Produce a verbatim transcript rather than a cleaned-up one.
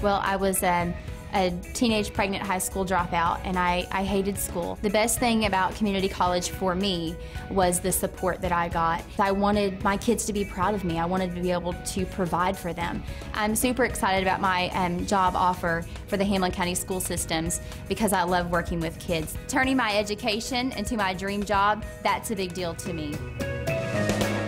Well, I was um, a teenage pregnant high school dropout, and I, I hated school. The best thing about community college for me was the support that I got. I wanted my kids to be proud of me. I wanted to be able to provide for them. I'm super excited about my um, job offer for the Hamlin County School Systems because I love working with kids. Turning my education into my dream job, that's a big deal to me.